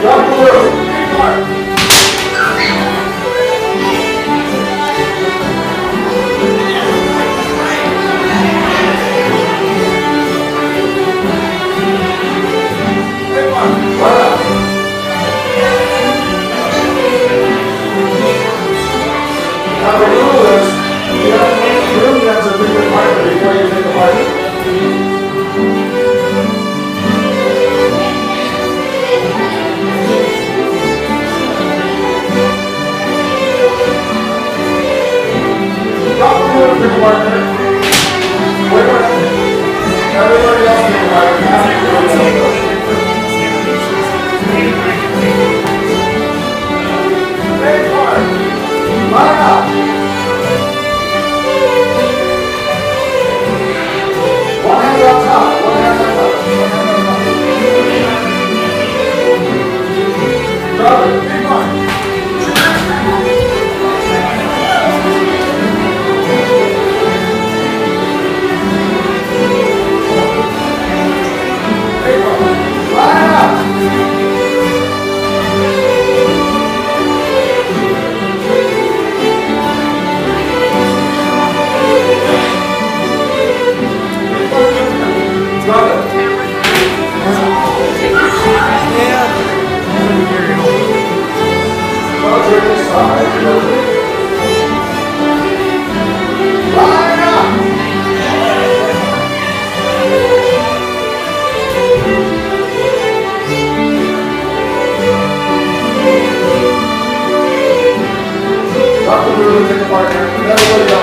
Drop the room. Big mark. Now the rule is, you have to make the room that's a bigger partner before you take a partner. Drop the room, big partner. Wait a minute. Everybody else take a partner. Big partner. Line up. One hand on top. One hand on top. Drop it. Big one. Big one. Line up. Take a partner. Everybody else.